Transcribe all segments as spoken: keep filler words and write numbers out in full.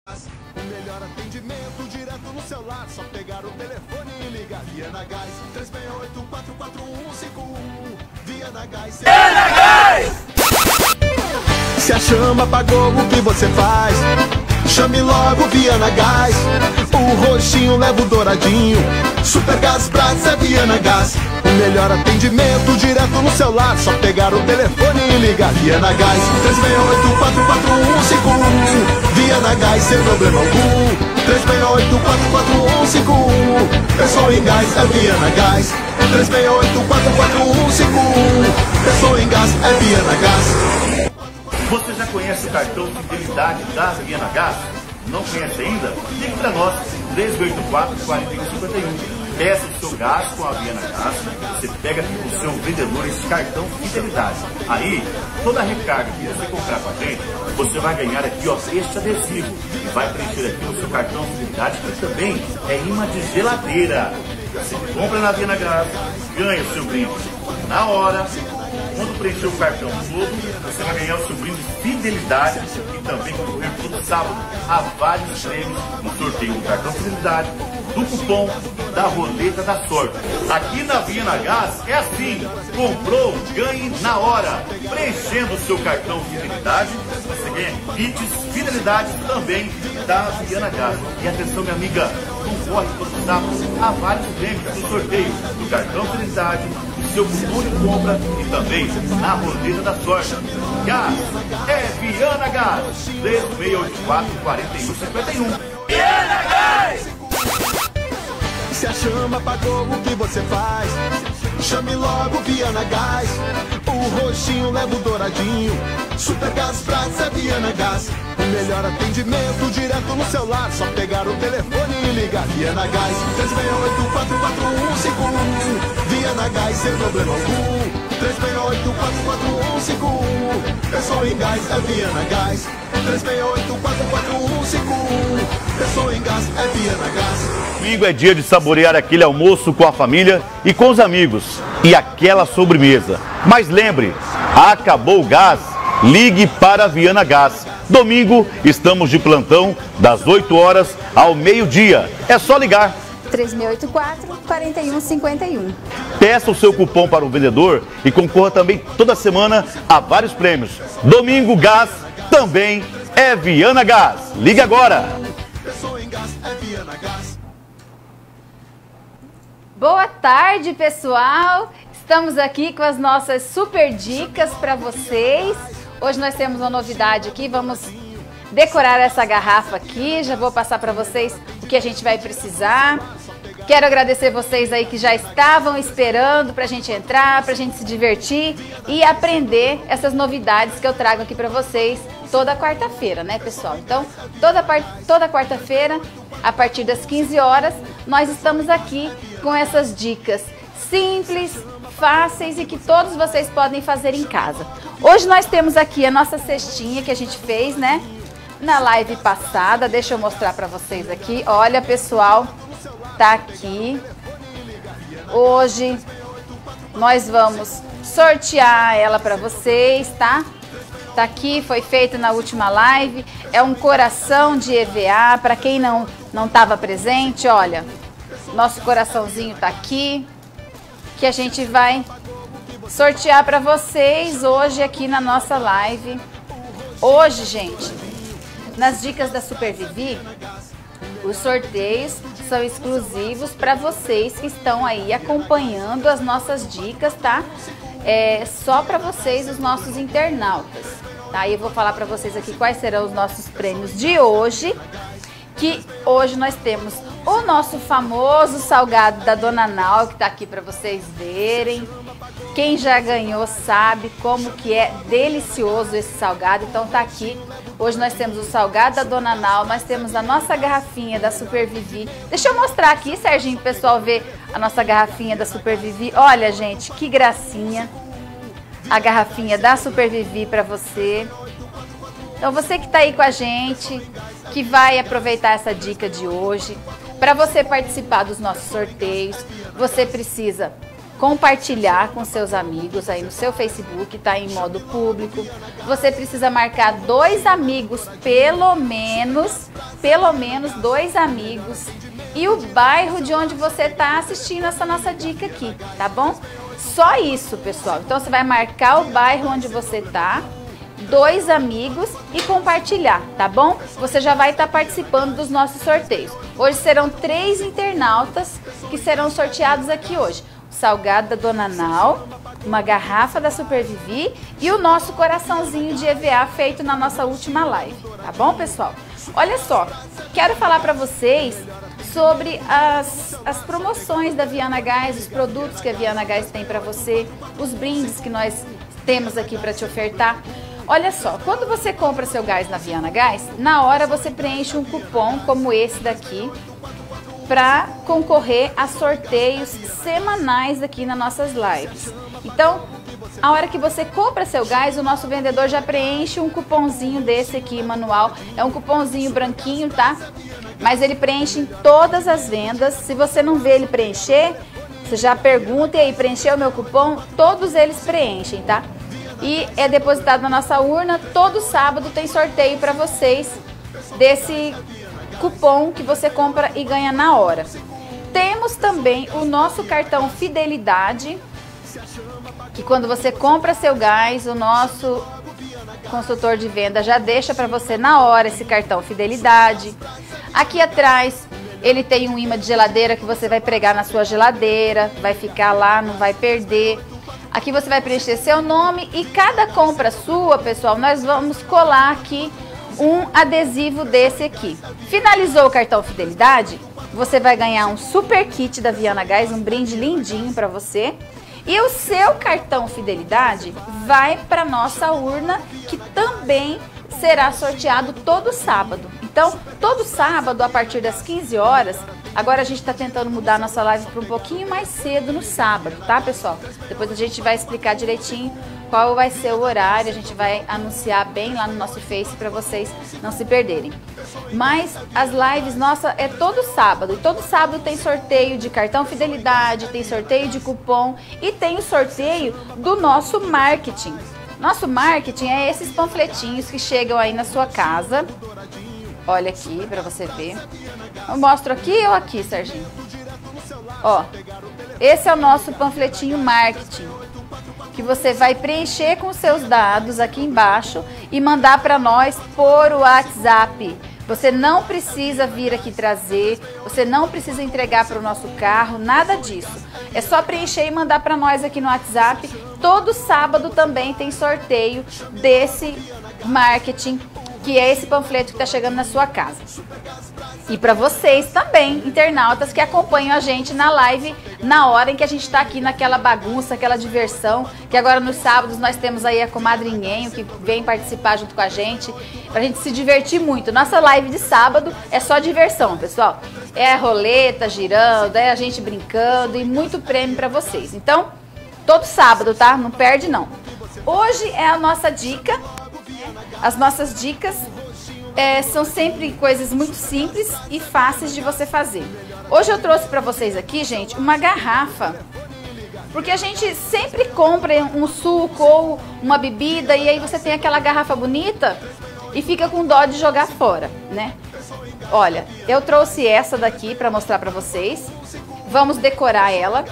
O melhor atendimento direto no celular. Só pegar o telefone e ligar. Viana Gás, três seis oito, quatro quatro um cinco um. Viana Gás. Viana Gás! Se a chama apagou, o que você faz? Chame logo Viana Gás. O roxinho leva o douradinho. Super Gás Braz é Viana Gás. O melhor atendimento direto no celular. Só pegar o telefone e ligar. Viana Gás, três seis oito, quatro quatro um cinco um. Viana Gás sem problema algum. três seis oito, quatro quatro um cinco um. Pessoal em gás é Viana Gás. três seis oito, quatro quatro um cinco um. Pessoal em gás é Viana Gás. Você já conhece o cartão Fidelidade da Viana Gás? Não conhece ainda? Ligue para nós, três oito quatro, quatro um cinco um. Peça o seu gás com a Viana Gás. Você pega aqui com o seu vendedor esse cartão Fidelidade. Aí, toda a recarga que você comprar com a gente, você vai ganhar aqui, ó, este adesivo. E vai preencher aqui no seu cartão Fidelidade, que também é imã de geladeira. Você compra na Viana Gás, ganha o seu brinde na hora. Quando preencher o cartão todo, você vai ganhar o seu brinde Fidelidade e também concorrer todo sábado a vários prêmios no sorteio do cartão Fidelidade, do cupom da roleta da sorte. Aqui na Viana Gás é assim: comprou, ganhe na hora. Preenchendo o seu cartão Fidelidade, você ganha kits Fidelidade também da Viana Gás. E atenção, minha amiga, concorre todo sábado a vários prêmios no sorteio do cartão Fidelidade, seu cupom de compra e também na roleta da sorte. Gás é Viana Gás, três seis oito quatro, quatro um cinco um. Viana Gás! Se a chama apagou, o que você faz? Chame logo Viana Gás. O roxinho leva o douradinho. Super Gás Braz é Viana Gás. O melhor atendimento direto no celular. Só pegar o telefone e ligar. Viana Gás, três seis oito, quatro quatro um cinco um. Viana Gás sem problema algum. três seis oito, quatro quatro um cinco um. Pessoal em gás é Viana Gás. três seis oito, quatro quatro um cinco um. Pessoal em gás é Viana Gás. Domingo é dia de saborear aquele almoço com a família e com os amigos e aquela sobremesa. Mas lembre, acabou o gás, ligue para a Viana Gás. Domingo estamos de plantão das oito horas ao meio-dia. É só ligar. três seis oito quatro, quatro um cinco um. Peça o seu cupom para o vendedor e concorra também toda semana a vários prêmios. Domingo Gás também é Viana Gás. Ligue agora. Boa tarde, pessoal. Estamos aqui com as nossas super dicas para vocês. Hoje nós temos uma novidade aqui. Vamos decorar essa garrafa aqui. Já vou passar para vocês o que a gente vai precisar. Quero agradecer vocês aí que já estavam esperando para a gente entrar, para a gente se divertir e aprender essas novidades que eu trago aqui para vocês toda quarta-feira, né, pessoal? Então, toda, toda quarta-feira, a partir das quinze horas, nós estamos aqui com essas dicas simples, fáceis e que todos vocês podem fazer em casa. Hoje nós temos aqui a nossa cestinha que a gente fez, né, na live passada. Deixa eu mostrar para vocês aqui. Olha, pessoal, tá aqui. Hoje nós vamos sortear ela para vocês, tá? Tá aqui, foi feito na última live. É um coração de E V A. Para quem não não estava presente, olha, nosso coraçãozinho tá aqui, que a gente vai sortear para vocês hoje aqui na nossa live. Hoje, gente, nas dicas da Super Vivi, os sorteios são exclusivos para vocês que estão aí acompanhando as nossas dicas, tá? É só para vocês, os nossos internautas, tá? E eu vou falar para vocês aqui quais serão os nossos prêmios de hoje, que hoje nós temos o nosso famoso salgado da Dona Nau, que tá aqui para vocês verem. Quem já ganhou sabe como que é delicioso esse salgado, então tá aqui. Hoje nós temos o salgado da Dona Nau, nós temos a nossa garrafinha da Super Vivi. Deixa eu mostrar aqui, Serginho, pro pessoal ver a nossa garrafinha da Super Vivi. Olha, gente, que gracinha. A garrafinha da Super Vivi para você. Então você que tá aí com a gente, que vai aproveitar essa dica de hoje, para você participar dos nossos sorteios, você precisa compartilhar com seus amigos aí no seu Facebook, tá em modo público. Você precisa marcar dois amigos, pelo menos, pelo menos dois amigos e o bairro de onde você tá assistindo essa nossa dica aqui, tá bom? Só isso, pessoal. Então você vai marcar o bairro onde você tá, dois amigos e compartilhar, tá bom? Você já vai estar participando dos nossos sorteios. Hoje serão três internautas que serão sorteados aqui hoje. O salgado da Dona Nau, uma garrafa da Super Vivi e o nosso coraçãozinho de E V A feito na nossa última live, tá bom, pessoal? Olha só, quero falar para vocês sobre as, as promoções da Viana Gás, os produtos que a Viana Gás tem para você, os brindes que nós temos aqui para te ofertar. Olha só, quando você compra seu gás na Viana Gás, na hora você preenche um cupom como esse daqui para concorrer a sorteios semanais aqui nas nossas lives. Então, a hora que você compra seu gás, o nosso vendedor já preenche um cupomzinho desse aqui, manual. É um cupomzinho branquinho, tá? Mas ele preenche em todas as vendas. Se você não vê ele preencher, você já pergunta, e aí, preencheu o meu cupom? Todos eles preenchem, tá? E é depositado na nossa urna. Todo sábado tem sorteio para vocês desse cupom que você compra e ganha na hora. Temos também o nosso cartão Fidelidade, que quando você compra seu gás, o nosso consultor de venda já deixa para você na hora esse cartão Fidelidade. Aqui atrás ele tem um imã de geladeira que você vai pregar na sua geladeira, vai ficar lá, não vai perder. Aqui você vai preencher seu nome e cada compra sua, pessoal, nós vamos colar aqui um adesivo desse aqui. Finalizou o cartão Fidelidade, você vai ganhar um super kit da Viana Gás, um brinde lindinho para você. E o seu cartão Fidelidade vai para nossa urna, que também será sorteado todo sábado. Então, todo sábado, a partir das quinze horas, agora a gente está tentando mudar a nossa live para um pouquinho mais cedo no sábado, tá, pessoal? Depois a gente vai explicar direitinho qual vai ser o horário, a gente vai anunciar bem lá no nosso Face para vocês não se perderem. Mas as lives, nossa, é todo sábado. E todo sábado tem sorteio de cartão Fidelidade, tem sorteio de cupom e tem o sorteio do nosso marketing. Nosso marketing é esses panfletinhos que chegam aí na sua casa. Olha aqui para você ver. Eu mostro aqui ou aqui, Serginho? Ó, esse é o nosso panfletinho marketing, que você vai preencher com seus dados aqui embaixo e mandar para nós por WhatsApp. Você não precisa vir aqui trazer, você não precisa entregar para o nosso carro, nada disso. É só preencher e mandar para nós aqui no WhatsApp. Todo sábado também tem sorteio desse marketing, que é esse panfleto que está chegando na sua casa. E para vocês também, internautas que acompanham a gente na live, na hora em que a gente está aqui naquela bagunça, aquela diversão, que agora nos sábados nós temos aí a comadre Nhenho, que vem participar junto com a gente, pra gente se divertir muito. Nossa live de sábado é só diversão, pessoal. É a roleta girando, é a gente brincando e muito prêmio para vocês. Então, todo sábado, tá? Não perde não. Hoje é a nossa dica. As nossas dicas é, são sempre coisas muito simples e fáceis de você fazer. Hoje eu trouxe para vocês aqui, gente, uma garrafa, porque a gente sempre compra um suco ou uma bebida e aí você tem aquela garrafa bonita e fica com dó de jogar fora, né? Olha, eu trouxe essa daqui para mostrar para vocês. Vamos decorar ela.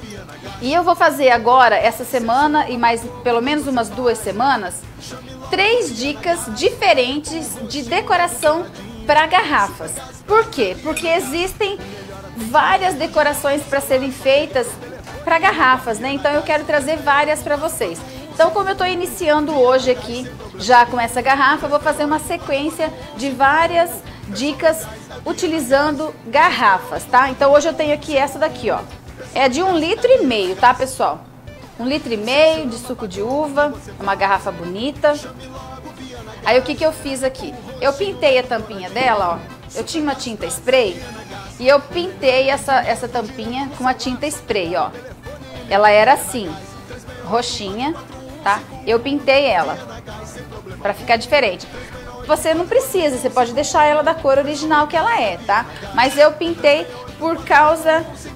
E eu vou fazer agora, essa semana e mais pelo menos umas duas semanas, três dicas diferentes de decoração para garrafas. Por quê? Porque existem várias decorações para serem feitas para garrafas, né? Então eu quero trazer várias para vocês. Então, como eu estou iniciando hoje aqui já com essa garrafa, eu vou fazer uma sequência de várias dicas utilizando garrafas, tá? Então hoje eu tenho aqui essa daqui, ó. É de um litro e meio, tá, pessoal? Um litro e meio de suco de uva, uma garrafa bonita. Aí o que que eu fiz aqui? Eu pintei a tampinha dela, ó. Eu tinha uma tinta spray e eu pintei essa, essa tampinha com a tinta spray, ó. Ela era assim, roxinha, tá? Eu pintei ela pra ficar diferente. Você não precisa, você pode deixar ela da cor original que ela é, tá? Mas eu pintei por causa do,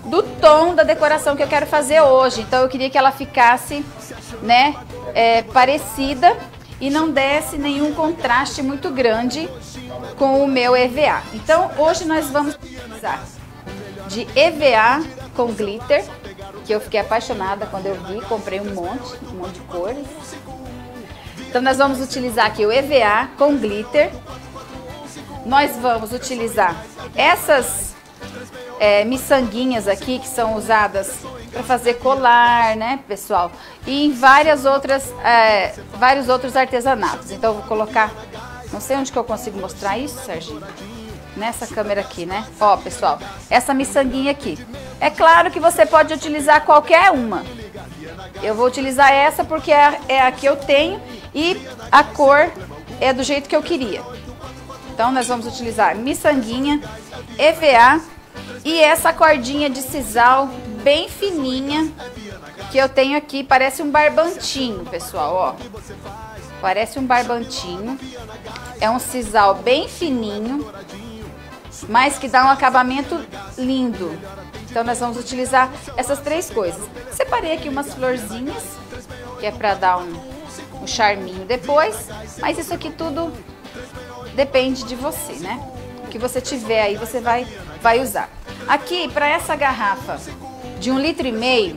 tom da decoração que eu quero fazer hoje. Então eu queria que ela ficasse, né, é, parecida e não desse nenhum contraste muito grande com o meu E V A. Então hoje nós vamos utilizar de E V A com glitter, que eu fiquei apaixonada quando eu vi, comprei um monte, um monte de cores. Então nós vamos utilizar aqui o E V A com glitter. Nós vamos utilizar essas é, miçanguinhas aqui que são usadas para fazer colar, né, pessoal? E em várias outras, é, vários outros artesanatos. Então eu vou colocar, não sei onde que eu consigo mostrar isso, Serginho. Nessa câmera aqui, né? Ó, pessoal, essa miçanguinha aqui. É claro que você pode utilizar qualquer uma. Eu vou utilizar essa porque é, é a que eu tenho e a cor é do jeito que eu queria. Então, nós vamos utilizar miçanguinha, E V A e essa cordinha de sisal bem fininha que eu tenho aqui. Parece um barbantinho, pessoal, ó. Parece um barbantinho. É um sisal bem fininho, mas que dá um acabamento lindo. Então nós vamos utilizar essas três coisas. Separei aqui umas florzinhas, que é para dar um, um charminho depois, mas isso aqui tudo depende de você, né? O que você tiver aí, você vai, vai usar. Aqui, para essa garrafa de um litro e meio,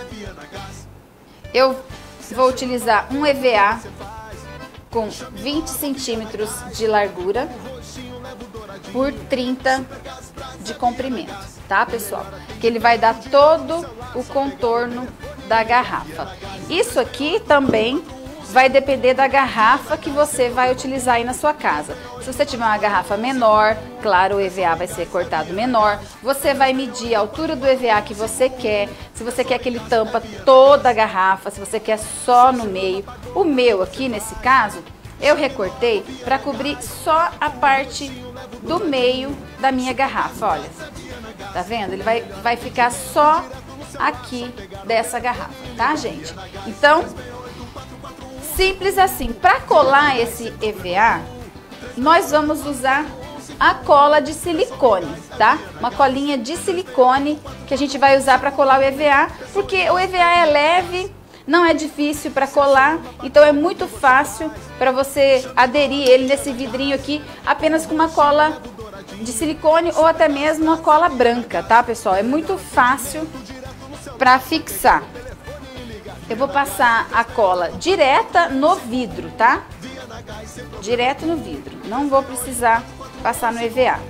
eu vou utilizar um E V A com vinte centímetros de largura por trinta de comprimento, tá, pessoal? Que ele vai dar todo o contorno da garrafa. Isso aqui também vai depender da garrafa que você vai utilizar aí na sua casa. Se você tiver uma garrafa menor, claro, o E V A vai ser cortado menor. Você vai medir a altura do E V A que você quer. Se você quer que ele tampa toda a garrafa, se você quer só no meio. O meu aqui, nesse caso, eu recortei para cobrir só a parte do meio da minha garrafa, olha. Tá vendo? Ele vai, vai ficar só aqui dessa garrafa, tá, gente? Então, simples assim. Para colar esse E V A, nós vamos usar a cola de silicone, tá? Uma colinha de silicone que a gente vai usar para colar o E V A, porque o E V A é leve, não é difícil para colar, então é muito fácil para você aderir ele nesse vidrinho aqui apenas com uma cola de silicone ou até mesmo uma cola branca, tá, pessoal? É muito fácil para fixar. Eu vou passar a cola direta no vidro, tá? Direto no vidro. Não vou precisar passar no E V A.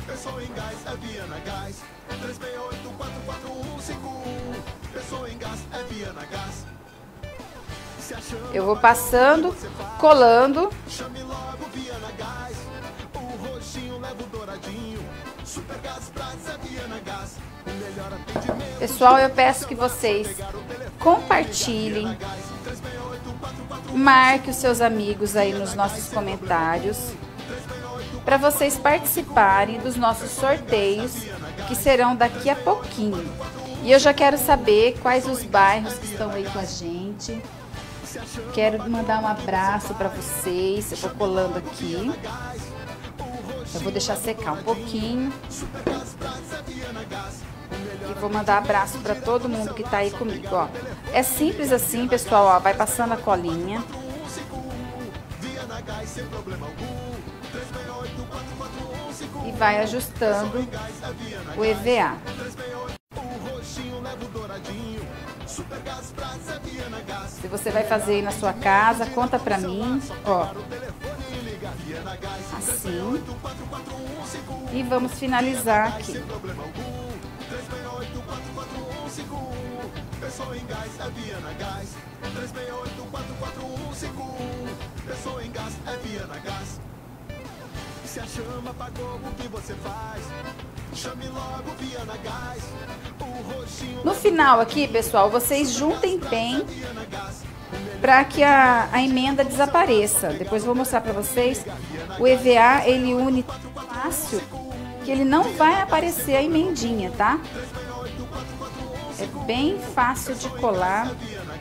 Eu vou passando, colando. Pessoal, eu peço que vocês compartilhem, marque os seus amigos aí nos nossos comentários, para vocês participarem dos nossos sorteios, que serão daqui a pouquinho. E eu já quero saber quais os bairros que estão aí com a gente. Quero mandar um abraço para vocês. Eu vou colando aqui. Eu vou deixar secar um pouquinho. E vou mandar abraço para todo mundo que tá aí comigo, ó. É simples assim, pessoal, ó. Vai passando a colinha. E vai ajustando o E V A. Se você vai fazer aí na sua casa, conta pra mim, ó. Assim. E vamos finalizar aqui. Se a chama apagou, o que você faz? Chame logo Viana Gás. No final aqui, pessoal, vocês juntem bem para que a, a emenda desapareça. Depois eu vou mostrar para vocês. O E V A, ele une fácil que ele não vai aparecer a emendinha, tá? É bem fácil de colar.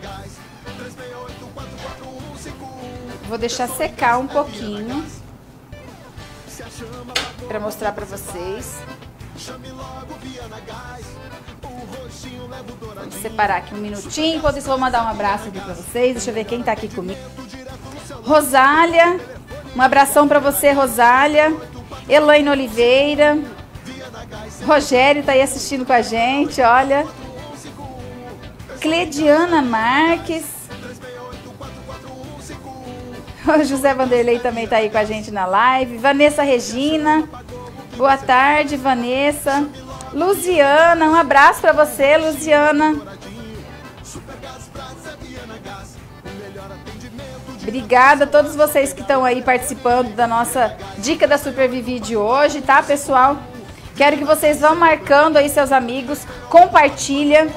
Vou deixar secar um pouquinho para mostrar para vocês. Vou separar aqui um minutinho, enquanto isso eu vou mandar um abraço aqui pra vocês. Deixa eu ver quem tá aqui comigo. Rosália, um abração pra você, Rosália. Elaine Oliveira. Rogério tá aí assistindo com a gente, olha. Clediana Marques. O José Vanderlei também tá aí com a gente na live. Vanessa Regina. Boa tarde, Vanessa. Luziana, um abraço pra você, Luziana. Obrigada a todos vocês que estão aí participando da nossa dica da Super Vivi de hoje, tá, pessoal? Quero que vocês vão marcando aí seus amigos, compartilha.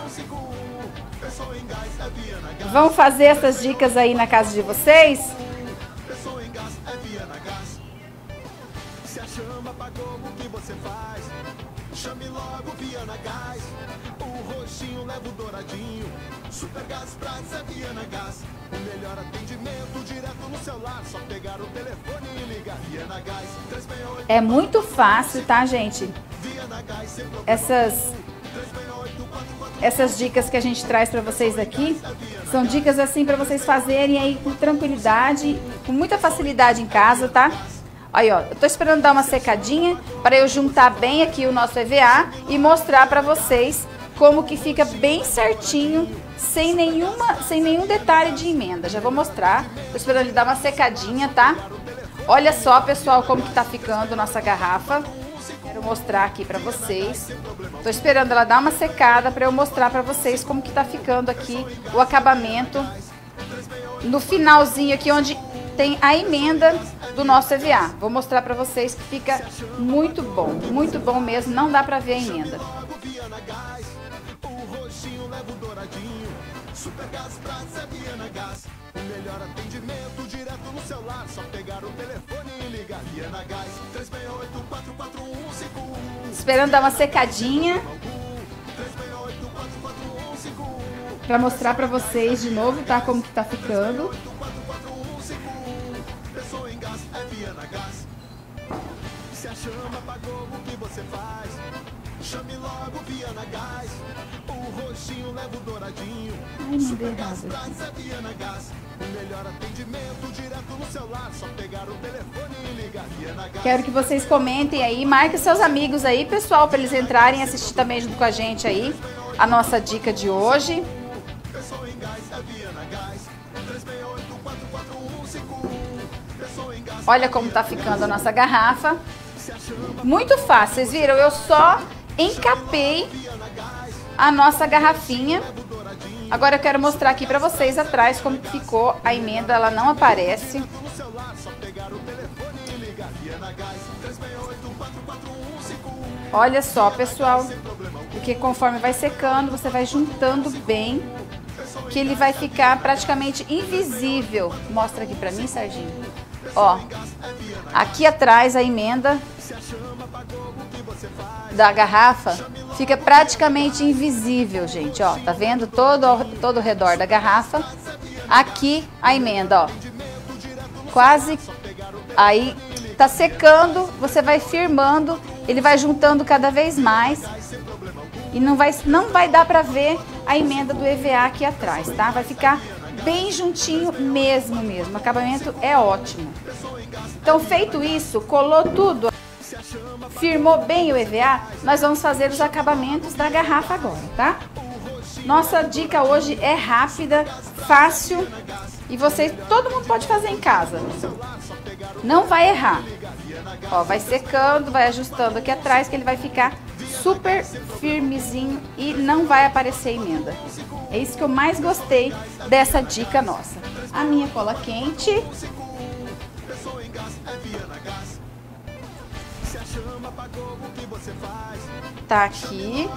Vão fazer essas dicas aí na casa de vocês. Chame logo Viana Gás, o roxinho leva o douradinho. Super Gás Prats é Viana Gás, o melhor atendimento direto no celular. Só pegar o telefone e ligar. Viana Gás três seis oito. É muito fácil, tá, gente? Essas essas dicas que a gente traz pra vocês aqui são dicas assim pra vocês fazerem aí com tranquilidade, com muita facilidade em casa, tá? Aí, ó, eu tô esperando dar uma secadinha para eu juntar bem aqui o nosso E V A e mostrar para vocês como que fica bem certinho, sem nenhuma, sem nenhum detalhe de emenda. Já vou mostrar. Tô esperando ele dar uma secadinha, tá? Olha só, pessoal, como que tá ficando nossa garrafa. Quero mostrar aqui para vocês. Tô esperando ela dar uma secada para eu mostrar para vocês como que tá ficando aqui o acabamento no finalzinho aqui onde tem a emenda do nosso E V A. Vou mostrar pra vocês que fica muito bom, muito bom mesmo, não dá pra ver a emenda. Esperando dar uma secadinha pra mostrar pra vocês de novo, tá? Como que tá ficando. Se a chama apagou, o que você faz? Chame logo Viana Gás, o roxinho leva o douradinho. Ai, mandei errado aqui. Viana Gás, o melhor atendimento direto no celular. Só pegar o telefone e ligar. Viana Gás. Quero que vocês comentem aí, marquem seus amigos aí, pessoal, para eles entrarem e assistir também junto com a gente aí a nossa dica de hoje. Pessoa em Gás é Viana Gás, três seis oito quatro quatro um cinco um. Olha como tá ficando a nossa garrafa. Muito fácil, vocês viram? Eu só encapei a nossa garrafinha. Agora eu quero mostrar aqui pra vocês atrás como ficou a emenda, ela não aparece. Olha só, pessoal, porque conforme vai secando, você vai juntando bem, que ele vai ficar praticamente invisível. Mostra aqui pra mim, Serginho. Ó, aqui atrás a emenda da garrafa fica praticamente invisível, gente, ó, tá vendo? Todo, todo o redor da garrafa. Aqui a emenda, ó, quase, aí tá secando, você vai firmando, ele vai juntando cada vez mais e não vai, não vai dar pra ver a emenda do E V A aqui atrás, tá? Vai ficar bem juntinho mesmo, mesmo. O acabamento é ótimo. Então, feito isso, colou tudo, firmou bem o E V A, nós vamos fazer os acabamentos da garrafa agora, tá? Nossa dica hoje é rápida, fácil e você, todo mundo pode fazer em casa. Não vai errar. Ó, vai secando, vai ajustando aqui atrás que ele vai ficar super firmezinho e não vai aparecer emenda. É isso que eu mais gostei dessa dica nossa. A minha cola quente. Tá aqui.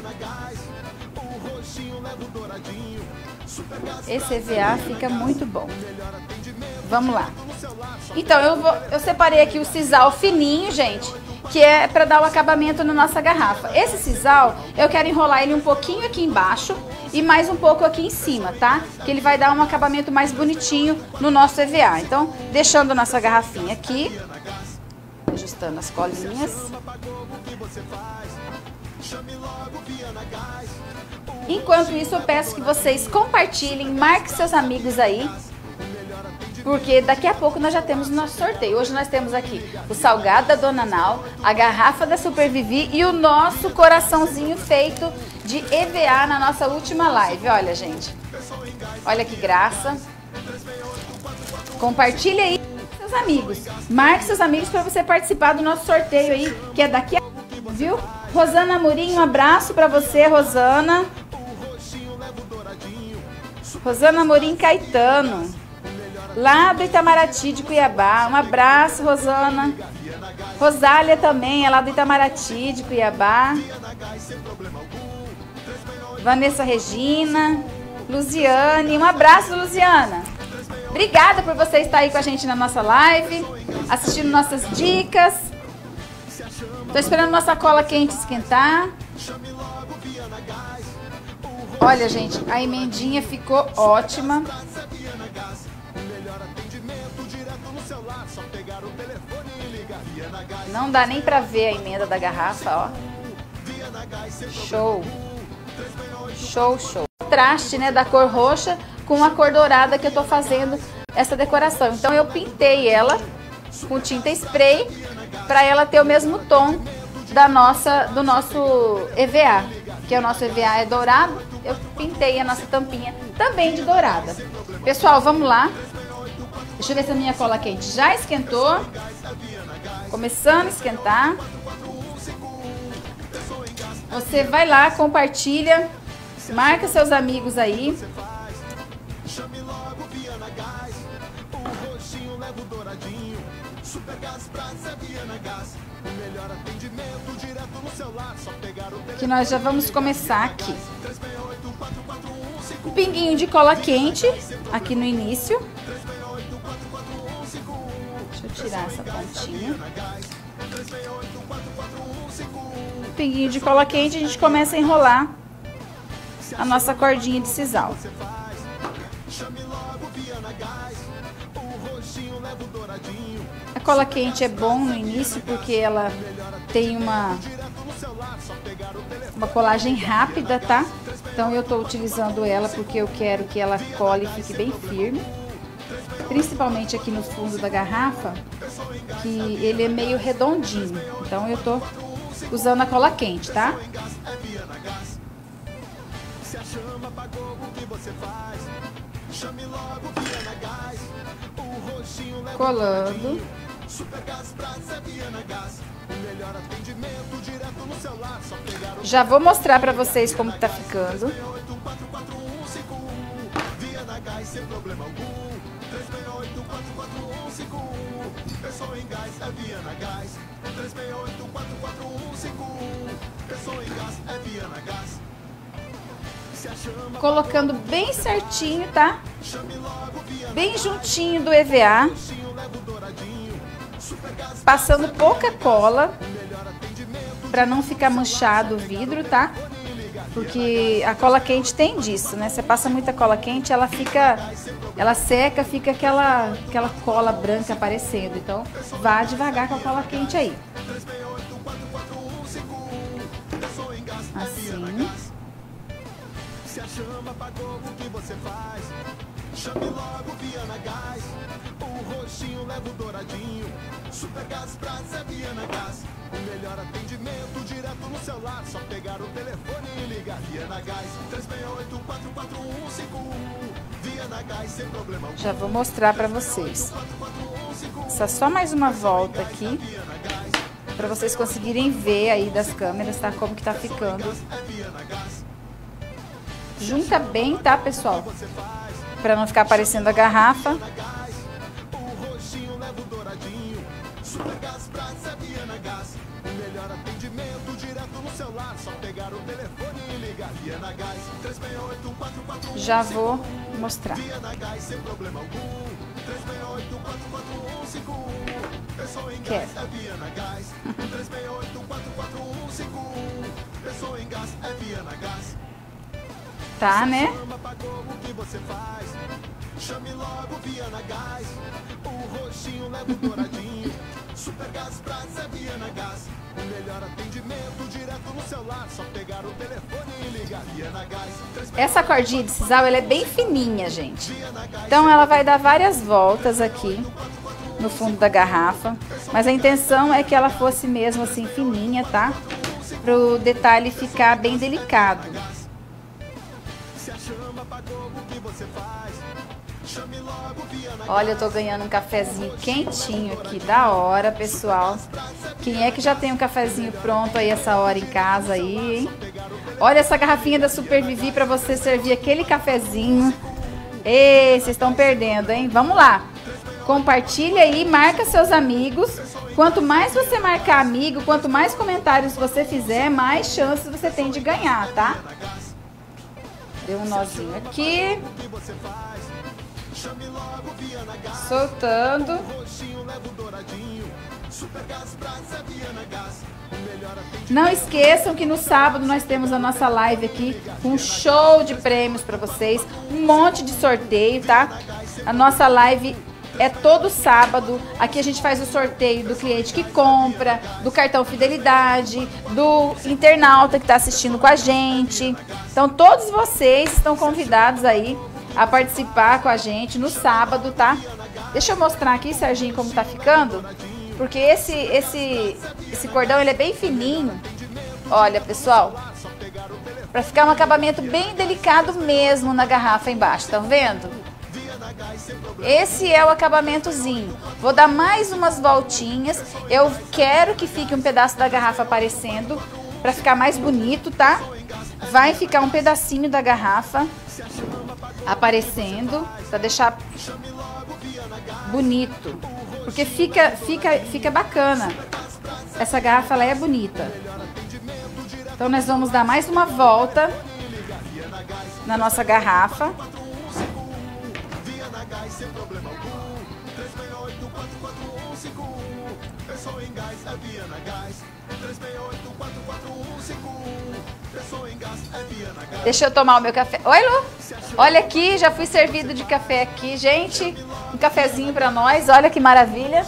Esse E V A fica muito bom. Vamos lá. Então, eu, vou, eu separei aqui o sisal fininho, gente, que é para dar o acabamento na nossa garrafa. Esse sisal, eu quero enrolar ele um pouquinho aqui embaixo e mais um pouco aqui em cima, tá? Que ele vai dar um acabamento mais bonitinho no nosso E V A. Então, deixando a nossa garrafinha aqui, ajustando as colinhas. Enquanto isso, eu peço que vocês compartilhem, marquem seus amigos aí, porque daqui a pouco nós já temos o nosso sorteio. Hoje nós temos aqui o salgado da Dona Nau, a garrafa da Super Vivi e o nosso coraçãozinho feito de E V A na nossa última live. Olha, gente, olha que graça. Compartilhe aí com seus amigos, marque seus amigos para você participar do nosso sorteio aí, que é daqui a pouco, viu? Rosana Amorim, um abraço para você, Rosana. Rosana Amorim Caetano, lá do Itamaraty de Cuiabá. Um abraço, Rosana. Rosália também, é lá do Itamaraty de Cuiabá. Vanessa Regina, Luziane, um abraço, Luziana. Obrigada por você estar aí com a gente na nossa live, assistindo nossas dicas. Tô esperando nossa cola quente esquentar. Olha, gente, a emendinha ficou ótima. Não dá nem pra ver a emenda da garrafa, ó. Show. Show, show. Contraste, né, da cor roxa com a cor dourada que eu tô fazendo essa decoração. Então eu pintei ela com tinta spray para ela ter o mesmo tom da nossa, do nosso E V A, que é o nosso E V A é dourado. Eu pintei a nossa tampinha também de dourada. Pessoal, vamos lá. Deixa eu ver se a minha cola quente já esquentou. Começando a esquentar. Você vai lá, compartilha, marca seus amigos aí. Que nós já vamos começar aqui. Um pinguinho de cola quente aqui no início. Deixa eu tirar essa pontinha. Um pinguinho de cola quente, a gente começa a enrolar a nossa cordinha de sisal. A cola quente é bom no início porque ela tem uma, uma colagem rápida, tá? Então eu tô utilizando ela porque eu quero que ela cole e fique bem firme. Principalmente aqui no fundo da garrafa, que ele é meio redondinho. Então eu tô usando a cola quente, tá? Colando. Já vou mostrar pra vocês como tá ficando. Colocando bem certinho, tá? Bem juntinho do E V A. Passando pouca cola para não ficar manchado o vidro, tá? Porque a cola quente tem disso, né? Você passa muita cola quente, ela fica, ela seca, fica aquela, aquela cola branca aparecendo. Então, vá devagar com a cola quente aí. Assim. Chame logo Viana Gás, o roxinho leva o douradinho. Super Gás Praça Viana Gás, o melhor atendimento direto no celular. Só pegar o telefone e ligar. Viana Gás, três seis oito, quatro quatro um cinco um. Viana Gás, sem problema. Já vou mostrar pra vocês. Essa só mais uma volta aqui, pra vocês conseguirem ver aí das câmeras, tá? Como que tá ficando. Junta bem, tá, pessoal? Pra não ficar aparecendo a garrafa. Já vou mostrar. Quer. Tá, né? Chame logo Viana Gás, o roxinho leva o douradinho. Supergás, Brasa, Viana Gás. O melhor atendimento direto no celular. Só pegar o telefone e ligar. Viana Gás. Essa cordinha de sisal, ela é bem fininha, gente. Então ela vai dar várias voltas aqui no fundo da garrafa. Mas a intenção é que ela fosse mesmo assim fininha, tá? Para o detalhe ficar bem delicado. Olha, eu tô ganhando um cafezinho quentinho aqui, da hora, pessoal. Quem é que já tem um cafezinho pronto aí essa hora em casa aí, hein? Olha essa garrafinha da Super Vivi para você servir aquele cafezinho. Ei, vocês estão perdendo, hein? Vamos lá. Compartilha aí, marca seus amigos. Quanto mais você marcar amigo, quanto mais comentários você fizer, mais chances você tem de ganhar, tá? Deu um nozinho aqui. Soltando. Não esqueçam que no sábado nós temos a nossa live aqui com um show de prêmios para vocês, um monte de sorteio, tá? A nossa live é todo sábado. Aqui a gente faz o sorteio do cliente que compra, do cartão fidelidade, do internauta que está assistindo com a gente. Então todos vocês estão convidados aí a participar com a gente no sábado, tá? Deixa eu mostrar aqui, Serginho, como tá ficando. Porque esse, esse, esse cordão, ele é bem fininho. Olha, pessoal. Pra ficar um acabamento bem delicado mesmo na garrafa embaixo, tá vendo? Esse é o acabamentozinho. Vou dar mais umas voltinhas. Eu quero que fique um pedaço da garrafa aparecendo pra ficar mais bonito, tá? Vai ficar um pedacinho da garrafa aparecendo para deixar bonito, porque fica fica fica bacana. Essa garrafa, ela é bonita. Então nós vamos dar mais uma volta na nossa garrafa. Deixa eu tomar o meu café. Oi, Lu. Olha aqui, já fui servido de café aqui, gente. Um cafezinho pra nós. Olha que maravilha.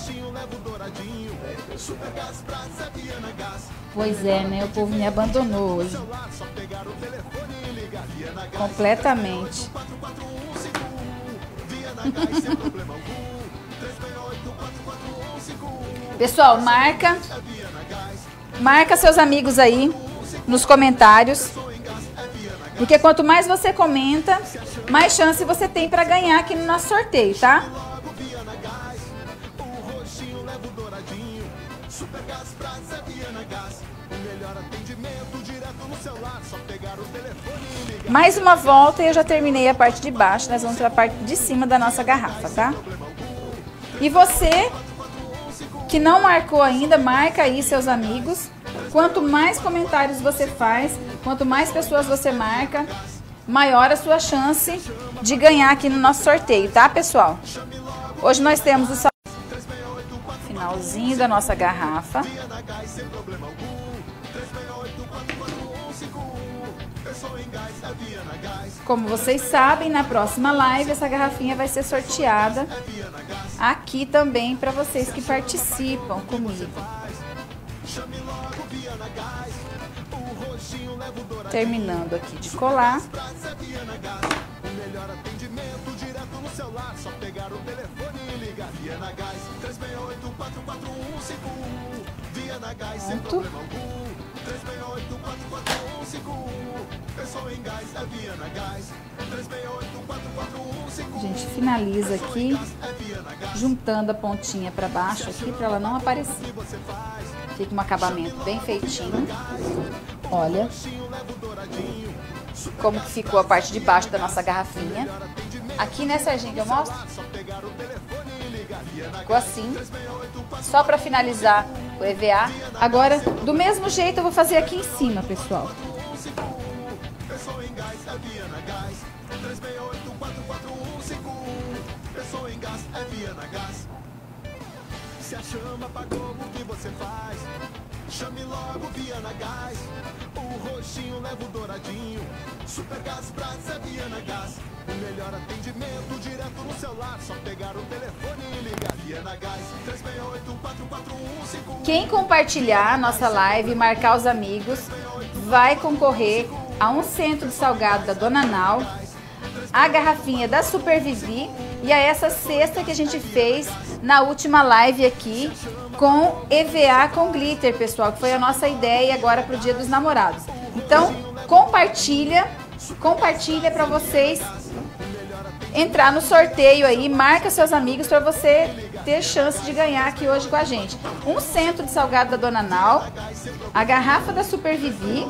Pois é, né? O povo me abandonou hoje. Completamente. Pessoal, marca. Marca seus amigos aí nos comentários. Porque quanto mais você comenta, mais chance você tem para ganhar aqui no nosso sorteio, tá? Mais uma volta e eu já terminei a parte de baixo. Nós vamos para a parte de cima da nossa garrafa, tá? E você que não marcou ainda, marca aí seus amigos. Quanto mais comentários você faz, quanto mais pessoas você marca, maior a sua chance de ganhar aqui no nosso sorteio, tá, pessoal? Hoje nós temos o finalzinho da nossa garrafa. Como vocês sabem, na próxima live essa garrafinha vai ser sorteada aqui também para vocês que participam comigo. Terminando aqui de colar. Pronto. A gente finaliza aqui, juntando a pontinha para baixo aqui, para ela não aparecer. Fica um acabamento bem feitinho. Olha como que ficou a parte de baixo da nossa garrafinha. Aqui, né, Serginho, que eu mostro? Ficou assim. Só para finalizar o E V A. Agora, do mesmo jeito, eu vou fazer aqui em cima, pessoal. Se a chama apagou, o que você faz? Chame logo Viana Gás, o roxinho leva o douradinho. Supergás, Brasa, Viana Gás, o melhor atendimento direto no celular. Só pegar o telefone e ligar. Viana Gás, três seis oito, quatro quatro um cinco um. Quem compartilhar a nossa live e marcar os amigos vai concorrer a um centro de salgado da Dona Nau, a garrafinha da Super Vivi e a essa cesta que a gente fez na última live aqui com E V A com glitter, pessoal, que foi a nossa ideia agora para o Dia dos Namorados. Então, compartilha, compartilha para vocês entrar no sorteio aí, marca seus amigos para você ter chance de ganhar aqui hoje com a gente. Um centro de salgado da Dona Nau, a garrafa da Super Vivi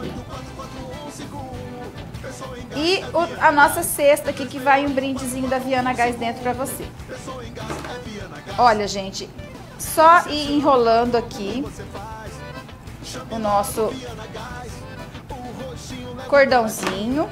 e o, a nossa cesta aqui que vai um brindezinho da Viana Gás dentro para você. Olha, gente, só ir enrolando aqui o nosso cordãozinho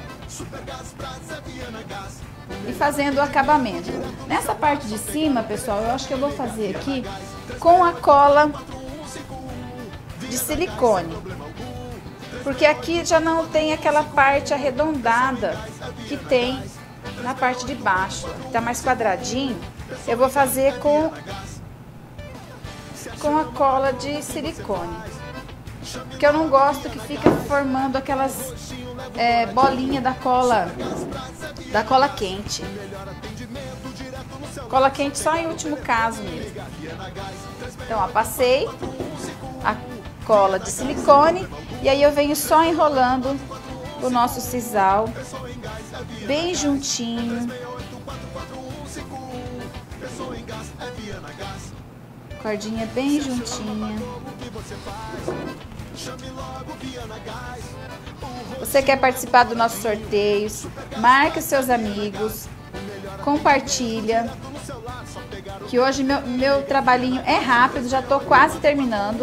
e fazendo o acabamento. Nessa parte de cima, pessoal, eu acho que eu vou fazer aqui com a cola de silicone, porque aqui já não tem aquela parte arredondada que tem na parte de baixo, tá mais quadradinho. Eu vou fazer com com a cola de silicone, porque eu não gosto que fica formando aquelas é, bolinha da cola da cola quente. Cola quente só em último caso mesmo. Então, ó, passei a cola de silicone e aí eu venho só enrolando o nosso sisal bem juntinho. Cordinha bem juntinha. Você quer participar do nosso sorteio? Marque seus amigos, compartilha, que hoje meu, meu trabalhinho é rápido, já tô quase terminando.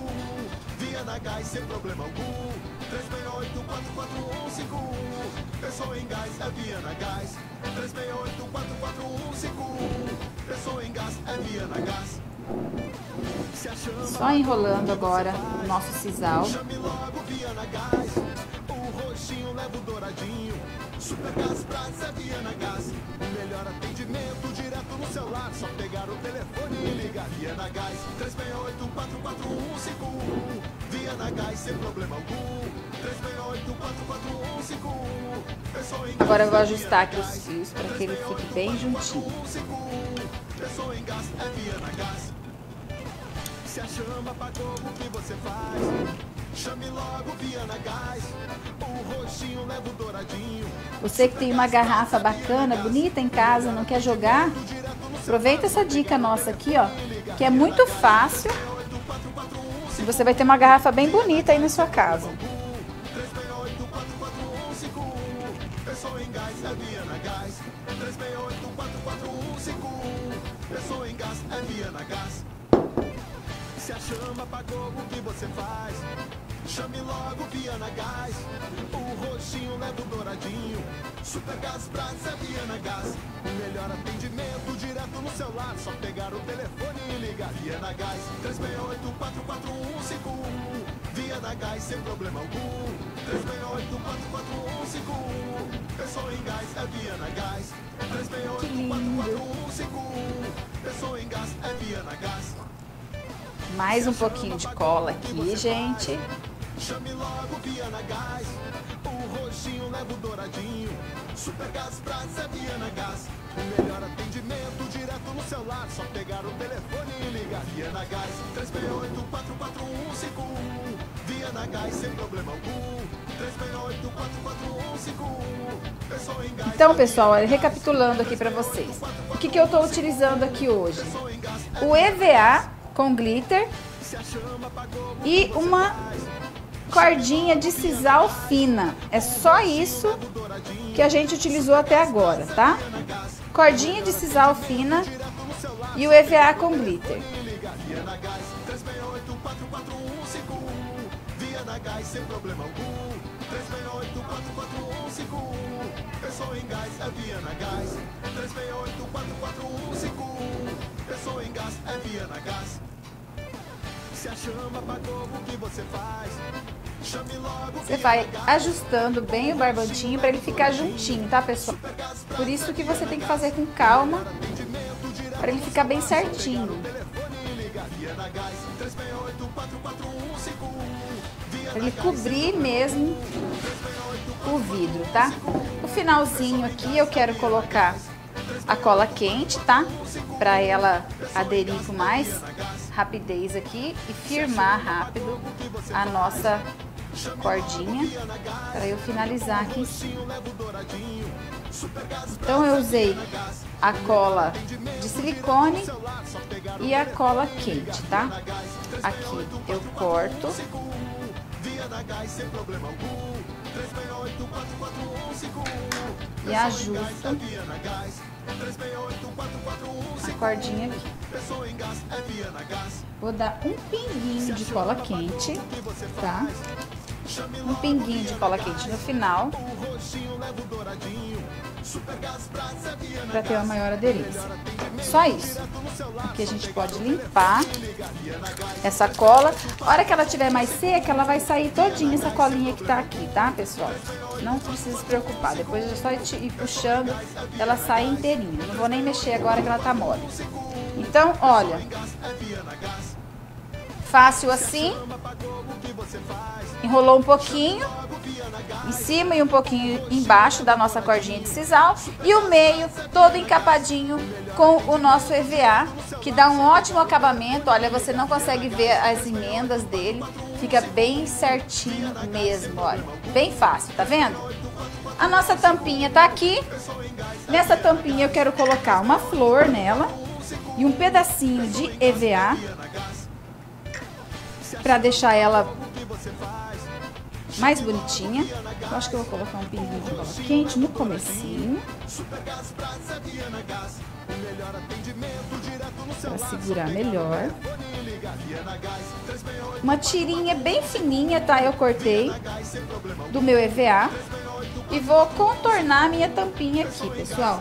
Só enrolando agora o nosso sisal. Supergás, Brasa, Viana Gás, o melhor atendimento direto no celular. Só pegar o telefone e ligar. Viana Gás, três seis oito, quatro quatro um cinco um. Viana Gás, sem problema algum. três seis oito, quatro quatro um cinco um. Agora eu vou ajustar aqui os fios para que ele fique bem juntinho. Pensou em gás, é Viana Gás. Se a chama apagou, o que você faz? Chame logo Viana Gás, o roxinho leva o douradinho. Você que tem uma garrafa bacana, bonita em casa, não quer jogar? Aproveita essa dica nossa aqui, ó, que é muito fácil. E você vai ter uma garrafa bem bonita aí na sua casa. três seis oito, quatro quatro um cinco um. Pensou em gás, é Viana Gás. três seis oito, quatro quatro um cinco um. Pensou em gás, é Viana Gás. Se a chama apagou, o que você faz? Chame logo Viana Gás, o roxinho leva o douradinho. Supergás, Brasa, Viana Gás, o melhor atendimento direto no celular. Só pegar o telefone e ligar. Viana Gás, três seis oito, quatro quatro um cinco um. Viana Gás, sem problema algum. três seis oito, quatro quatro um cinco um. Pensou em gás, é Viana Gás. três seis oito, quatro quatro um cinco um. Pensou em gás, é Viana Gás. Mais um pouquinho de cola aqui, gente. Chame logo Viana Gás, o roxinho leva o douradinho. Supergás, Brasa, Viana Gás, o melhor atendimento direto no celular. Só pegar o telefone e ligar. Viana Gás, três seis oito, quatro quatro um cinco um. Viana Gás, sem problema algum. três seis oito, quatro quatro um cinco um. Pensou em gás. Então, pessoal, olha, recapitulando aqui pra vocês. O que que eu tô utilizando aqui hoje? O E V A com glitter e uma cordinha de sisal fina. É só isso que a gente utilizou até agora, tá? Cordinha de sisal fina e o E V A com glitter. Você vai ajustando bem o barbantinho para ele ficar juntinho, tá, pessoal? Por isso que você tem que fazer com calma, para ele ficar bem certinho. Para ele cobrir mesmo o vidro, tá? No finalzinho aqui eu quero colocar a cola quente, tá? Para ela aderir com mais rapidez aqui e firmar rápido a nossa cordinha para eu finalizar aqui em cima. Então eu usei a cola de silicone e a cola quente, tá? Aqui eu corto e ajusto a cordinha aqui. Vou dar um pinguinho de cola quente, tá? Um pinguinho de cola quente no final, para ter uma maior aderência. Só isso. Aqui a gente pode limpar essa cola. A hora que ela estiver mais seca, ela vai sair todinha essa colinha que tá aqui, tá, pessoal? Não precisa se preocupar. Depois é só ir puxando, ela sai inteirinha. Não vou nem mexer agora que ela tá mole. Então, olha, fácil assim. Enrolou um pouquinho em cima e um pouquinho embaixo da nossa cordinha de sisal e o meio todo encapadinho com o nosso E V A, que dá um ótimo acabamento. Olha, você não consegue ver as emendas dele, fica bem certinho mesmo, olha, bem fácil, tá vendo? A nossa tampinha tá aqui. Nessa tampinha eu quero colocar uma flor nela e um pedacinho de E V A para deixar ela mais bonitinha. Eu acho que eu vou colocar um pinguinho de cola quente no comecinho para segurar melhor. Uma tirinha bem fininha, tá? Eu cortei do meu E V A e vou contornar a minha tampinha aqui, pessoal.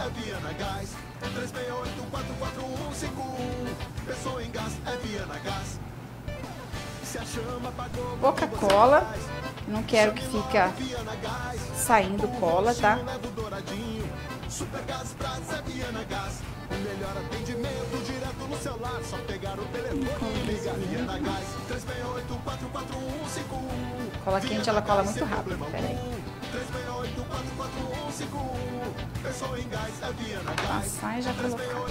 Pouca cola, não quero que fica saindo cola, tá? Cola quente, ela cola muito rápido, peraí. Passar e já colocar.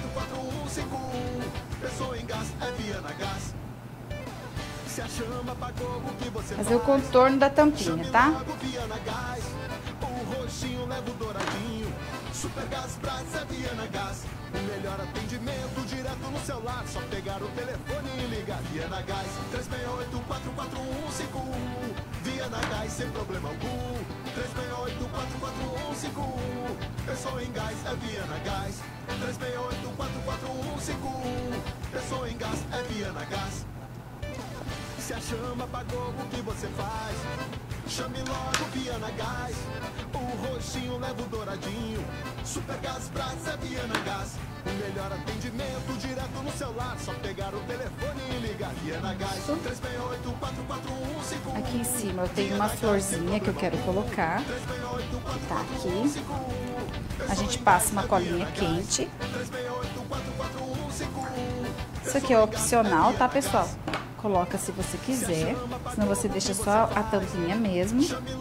Fazer o contorno da tampinha, tá? O melhor atendimento direto no celular. Só pegar o telefone e ligar. Viana Gás, três seis oito, quatro quatro um cinco um. Viana Gás, sem problema algum. três seis oito, quatro quatro um cinco um. Pensou em gás, é Viana Gás. três seis oito, quatro quatro um cinco um. Pensou em gás, é Viana Gás. Se a chama apagou, o que você faz? Chame logo Viana Gás. O roxinho leva o douradinho. Super Gás Brasa, Viana Gás. O melhor atendimento direto no celular. Só pegar o telefone e ligar. Viana Gás, três seis oito, quatro quatro um cinco um. Aqui em cima eu tenho uma florzinha que eu quero colocar. Tá aqui. A gente passa uma colinha quente. Isso aqui é opcional, tá, pessoal? Coloca se você quiser, senão você deixa só a tampinha mesmo.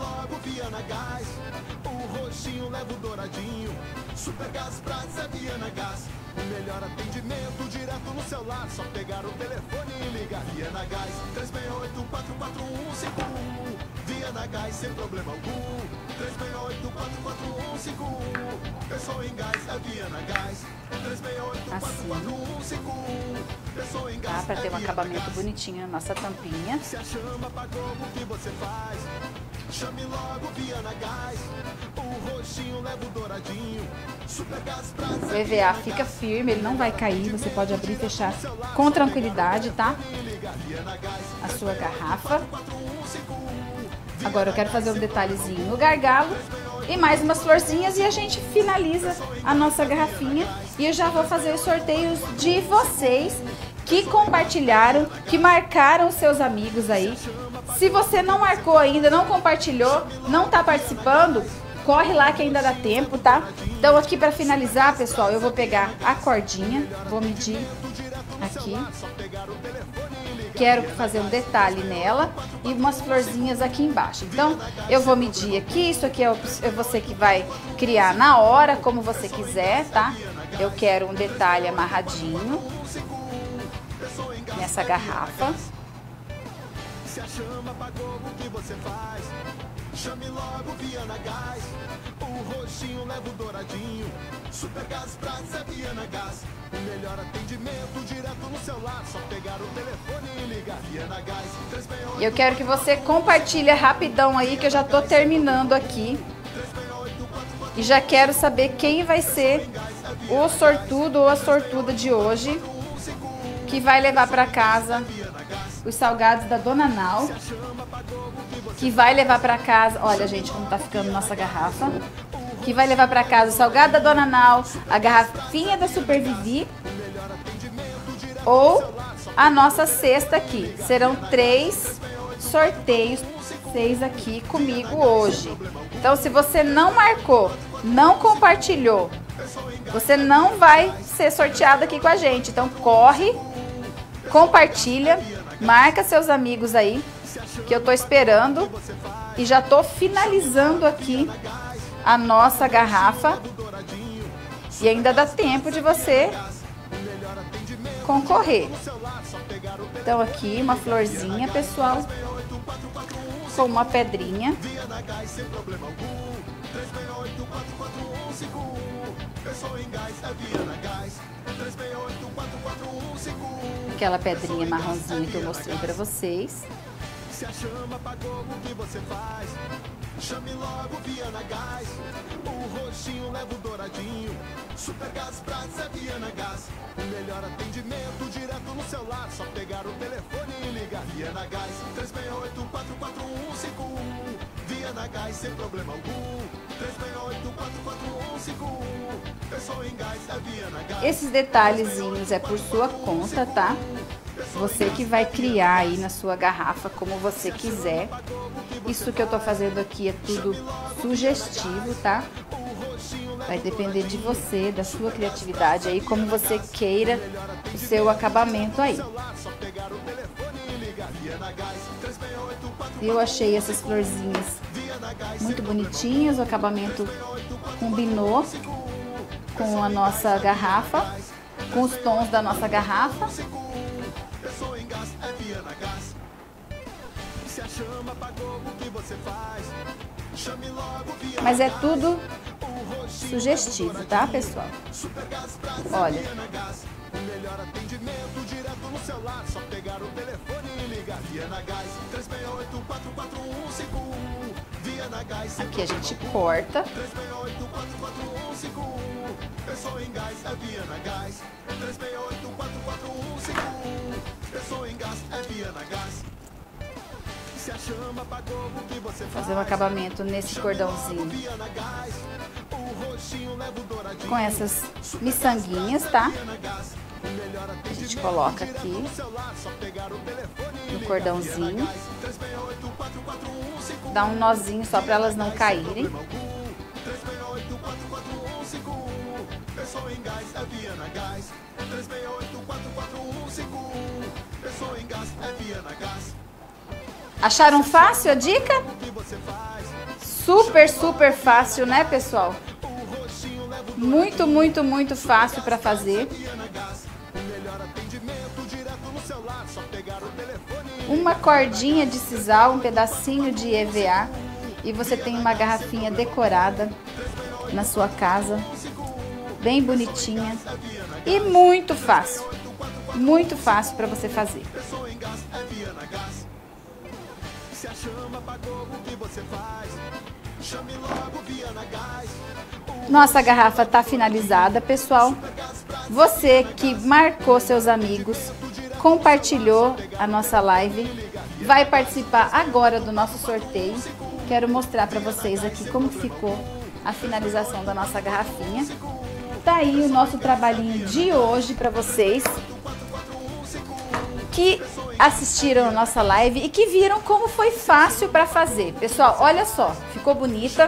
Super Gás Brasa, Viana Gás. O melhor atendimento direto no celular. Só pegar o telefone e ligar. Viana Gás, três seis oito, quatro quatro um cinco um. Viana Gás, sem problema algum. três seis oito, quatro quatro um cinco um. Pensou em gás, é Viana Gás. três seis oito, quatro quatro um cinco um. Pensou em gás, tá? Pra ter um acabamento bonitinho na nossa tampinha. Se a chama apagou, o que você faz? Chame logo Viana Gás. O roxinho leva o douradinho. Super Gás Brasa. O E V A fica firme, ele não vai cair. Você pode abrir e fechar com tranquilidade, tá? A sua garrafa. Agora eu quero fazer um detalhezinho no gargalo e mais umas florzinhas e a gente finaliza a nossa garrafinha. E eu já vou fazer os sorteios de vocês que compartilharam, que marcaram os seus amigos aí. Se você não marcou ainda, não compartilhou, não tá participando, corre lá que ainda dá tempo, tá? Então aqui para finalizar, pessoal, eu vou pegar a cordinha, vou medir aqui. Quero fazer um detalhe nela e umas florzinhas aqui embaixo. Então eu vou medir aqui, isso aqui é você que vai criar na hora, como você quiser, tá? Eu quero um detalhe amarradinho nessa garrafa. Se a chama apagou, o que você faz? Chame logo Viana Gás. O roxinho leva o douradinho. Super Gás Praça Viana Gás. O melhor atendimento direto no celular. Só pegar o telefone e ligar. Viana Gás. Eu quero que você compartilhe rapidão aí, que eu já tô terminando aqui. E já quero saber quem vai ser o sortudo ou a sortuda de hoje, que vai levar para casa os salgados da Dona Nau, que vai levar para casa, olha gente como tá ficando nossa garrafa, que vai levar para casa o salgado da Dona Nau, a garrafinha da Super Vivi ou a nossa cesta aqui. Serão três sorteios, seis aqui comigo hoje. Então se você não marcou, não compartilhou, você não vai ser sorteado aqui com a gente. Então corre, compartilha, marca seus amigos aí, que eu tô esperando. E já tô finalizando aqui a nossa garrafa. E ainda dá tempo de você concorrer. Então aqui uma florzinha, pessoal, com uma pedrinha. Aquela pedrinha marronzinha que eu mostrei pra vocês. Se a chama apagou, o que você faz? Chame logo Viana Gás. O roxinho leva o douradinho. Super Gás Praça Viana Gás. O melhor atendimento direto no celular. Só pegar o telefone e ligar. Viana Gás. três seis oito, quatro quatro um cinco um. Viana Gás sem problema algum. três seis oito, quatro quatro um cinco um. Pessoa em gás é Viana Gás. Esses detalhezinhos é por sua conta, tá? Você que vai criar aí na sua garrafa como você quiser. Isso que eu tô fazendo aqui é tudo sugestivo, tá? Vai depender de você, da sua criatividade aí, como você queira o seu acabamento aí. Eu achei essas florzinhas muito bonitinhas, o acabamento combinou com a nossa garrafa, com os tons da nossa garrafa. Mas é tudo sugestivo, tá, pessoal? Olha. O melhor atendimento direto no celular. Só pegar o telefone e ligar. Viana Gás. três seis oito, quatro quatro um cinco um. Viana Gás. Aqui a gente corta. três seis oito, quatro quatro um cinco um. Pessoa em gás é Viana Gás. três seis oito, quatro quatro um cinco um. Pessoa em gás é Viana Gás. Se a chama apagou, o que você faz? Fazer um acabamento nesse cordãozinho com essas miçanguinhas, tá? A gente coloca aqui no cordãozinho, dá um nozinho só para elas não caírem. Acharam fácil a dica? Super, super fácil, né, pessoal? Muito, muito, muito fácil para fazer. Uma cordinha de sisal, um pedacinho de E V A e você tem uma garrafinha decorada na sua casa, bem bonitinha e muito fácil. Muito fácil para você fazer. Nossa garrafa tá finalizada, pessoal. Você que marcou seus amigos, compartilhou a nossa live, vai participar agora do nosso sorteio. Quero mostrar para vocês aqui como ficou a finalização da nossa garrafinha. Tá aí o nosso trabalhinho de hoje para vocês. que assistiram a nossa live e que viram como foi fácil para fazer. Pessoal, olha só, ficou bonita.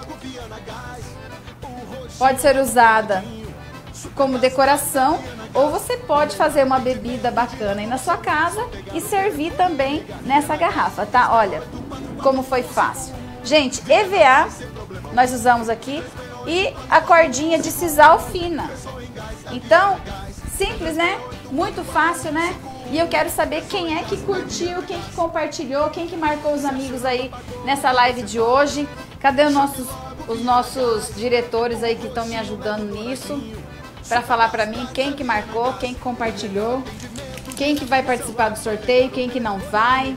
Pode ser usada como decoração ou você pode fazer uma bebida bacana aí na sua casa e servir também nessa garrafa, tá? Olha como foi fácil. Gente, E V A nós usamos aqui e a cordinha de sisal fina. Então, simples, né? Muito fácil, né? E eu quero saber quem é que curtiu, quem que compartilhou, quem que marcou os amigos aí nessa live de hoje. Cadê os nossos, os nossos diretores aí que estão me ajudando nisso? Para falar para mim quem que marcou, quem que compartilhou, quem que vai participar do sorteio, quem que não vai.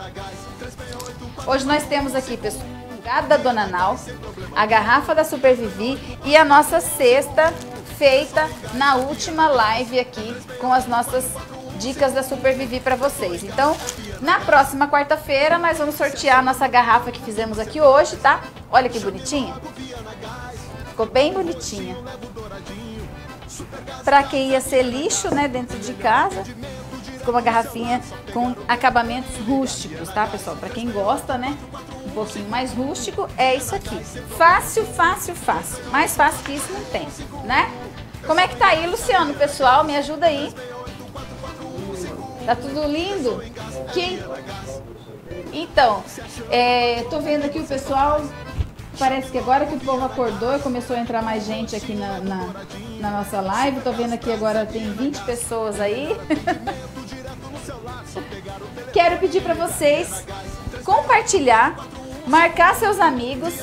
Hoje nós temos aqui, pessoal, o gado da Dona Nau, a garrafa da Super Vivi e a nossa cesta feita na última live aqui com as nossas dicas da Super Vivi para vocês. Então, na próxima quarta-feira nós vamos sortear a nossa garrafa que fizemos aqui hoje, tá? Olha que bonitinha. Ficou bem bonitinha. Para quem ia ser lixo, né, dentro de casa, ficou uma garrafinha com acabamentos rústicos, tá, pessoal? Para quem gosta, né, um pouquinho mais rústico, é isso aqui. Fácil, fácil, fácil. Mais fácil que isso não tem, né? Como é que tá aí, Luciano, pessoal? Me ajuda aí. Tá tudo lindo? Que... Então, é, tô vendo aqui o pessoal... Parece que agora que o povo acordou e começou a entrar mais gente aqui na, na, na nossa live. Tô vendo aqui agora tem vinte pessoas aí. Quero pedir para vocês compartilhar, marcar seus amigos.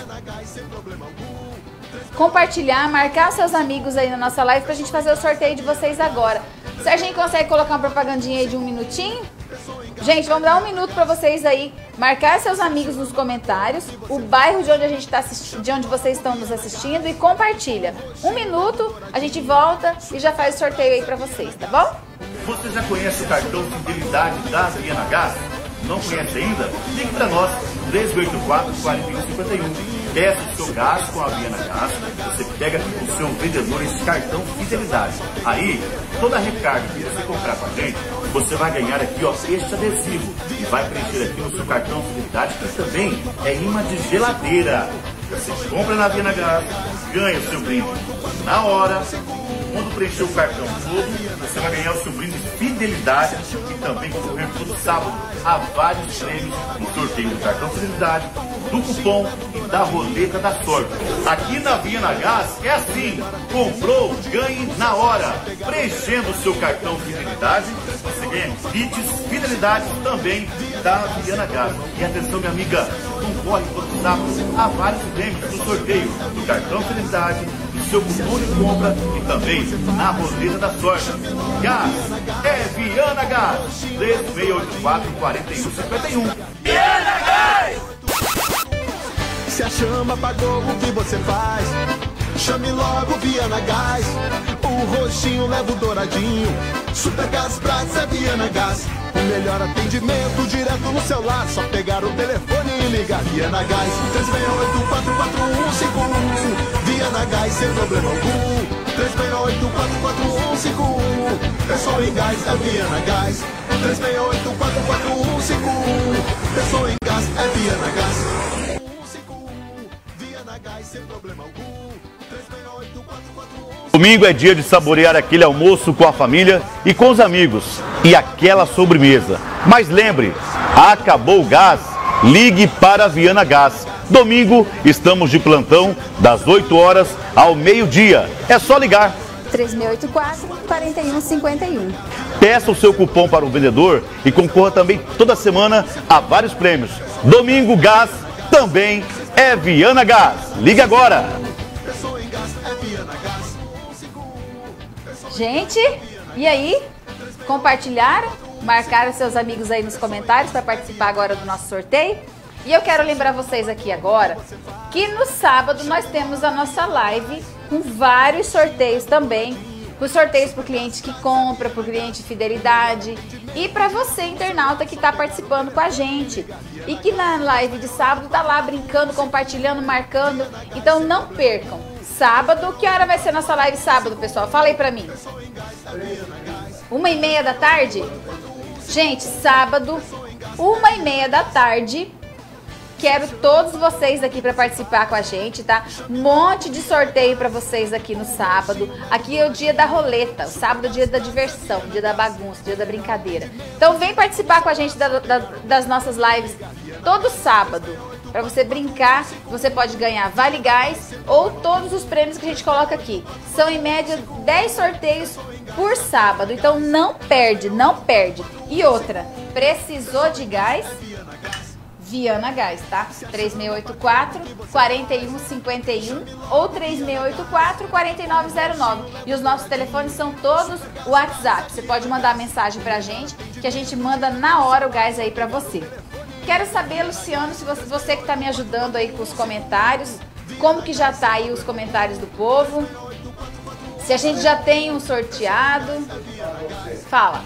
Compartilhar, marcar seus amigos aí na nossa live pra gente fazer o sorteio de vocês agora. Serginho, consegue colocar uma propagandinha aí de um minutinho? Gente, vamos dar um minuto para vocês aí marcar seus amigos nos comentários, o bairro de onde a gente está assistindo, de onde vocês estão nos assistindo e compartilha. Um minuto, a gente volta e já faz o sorteio aí para vocês, tá bom? Você já conhece o cartão Fidelidade da Viana Gás? Não conhece ainda? Ligue para nós, três oito quatro, quatro um cinco um. Peça o seu gás com a Viana Gás, você pega o seu vendedor esse cartão Fidelidade. Aí, toda recarga que você comprar com a gente, você vai ganhar aqui, ó, este adesivo e vai preencher aqui no seu cartão Fidelidade, que também é imã de geladeira. Você compra na Viana Gás, ganha o seu brinde na hora. Quando preencher o cartão todo, você vai ganhar o seu brinde Fidelidade e também concorrer todo sábado a vários prêmios no sorteio do cartão Fidelidade, do cupom e da roleta da sorte. Aqui na Viana Gás é assim, comprou, ganhe na hora. Preenchendo o seu cartão Fidelidade, você ganha kits Fidelidade também da Viana Gás. E atenção, minha amiga, concorre todo sábado a vários prêmios no sorteio do cartão Fidelidade, do seu cupom de compra e também na roleta da sorte. Gás é Viana Gás, três seis oito quatro, quatro um cinco um. Viana Gás! Se a chama apagou, o que você faz? Chame logo Viana Gás. O roxinho leva o douradinho. Super Gás Brás é Viana Gás. O melhor atendimento direto no celular. Só pegar o telefone e ligar. Viana Gás, três seis oito, quatro quatro um cinco um. Viana Gás, sem problema algum. três seis oito, quatro quatro um cinco um. Pensou em gás, é Viana Gás. três seis oito, quatro quatro um cinco um. Pensou em gás, é Viana Gás. Domingo é dia de saborear aquele almoço com a família e com os amigos e aquela sobremesa. Mas lembre, acabou o gás, ligue para a Viana Gás. Domingo estamos de plantão das oito horas ao meio-dia. É só ligar. três seis oito quatro, quatro um cinco um. Peça o seu cupom para o vendedor e concorra também toda semana a vários prêmios. Domingo Gás também é Viana Gás. Ligue agora. Gente, e aí? Compartilharam? Marcaram seus amigos aí nos comentários para participar agora do nosso sorteio? E eu quero lembrar vocês aqui agora que no sábado nós temos a nossa live com vários sorteios também. Os sorteios para o cliente que compra, para o cliente de fidelidade e para você, internauta, que está participando com a gente. E que na live de sábado está lá brincando, compartilhando, marcando. Então não percam. Sábado, que hora vai ser nossa live sábado, pessoal? Fala aí pra mim. Uma e meia da tarde? Gente, sábado, uma e meia da tarde. Quero todos vocês aqui para participar com a gente, tá? Um monte de sorteio para vocês aqui no sábado. Aqui é o dia da roleta, o sábado é o dia da diversão, dia da bagunça, dia da brincadeira. Então vem participar com a gente da, da, das nossas lives todo sábado. Para você brincar, você pode ganhar Vale Gás ou todos os prêmios que a gente coloca aqui. São em média dez sorteios por sábado, então não perde, não perde. E outra, precisou de gás? Viana Gás, tá? três seis oito quatro, quatro um cinco um ou três seis oito quatro, quatro nove zero nove. E os nossos telefones são todos o WhatsApp. Você pode mandar mensagem pra gente, que a gente manda na hora o gás aí pra você. Quero saber, Luciano, se você, você que tá me ajudando aí com os comentários, como que já tá aí os comentários do povo? Se a gente já tem um sorteado. Fala.